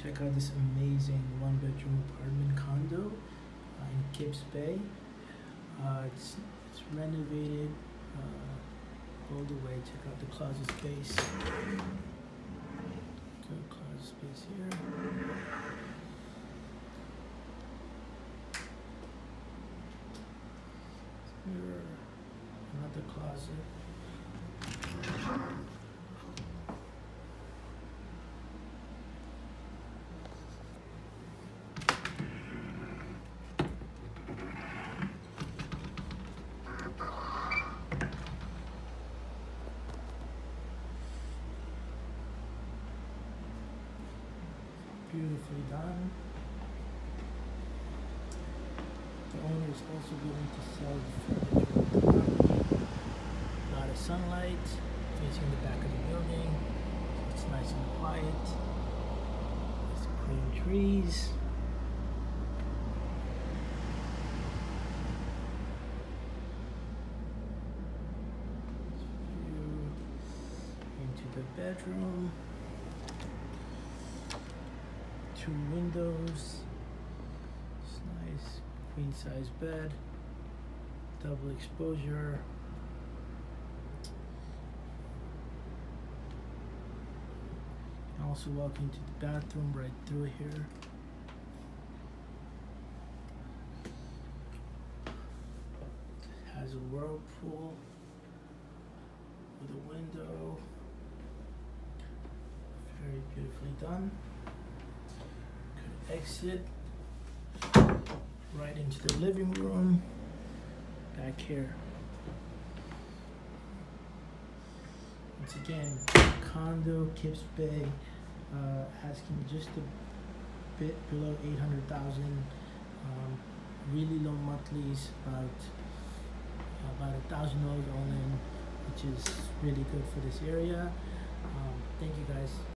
check out this amazing one-bedroom apartment condo in Kips Bay. It's renovated all the way. Check out the closet space. Good closet space here. Mirror, another closet. Beautifully done. The owner is also willing to sell the furniture of the property. A lot of sunlight facing the back of the building. It's nice and quiet. There's green trees. View into the bedroom. 2 windows. It's nice, queen size bed, double exposure. Also walk into the bathroom right through here. It has a whirlpool with a window. Very beautifully done. Exit right into the living room. Back here. Once again, condo, Kips Bay, asking just a bit below 800,000. Really low monthlies, about $1,000 all in, which is really good for this area. Thank you guys.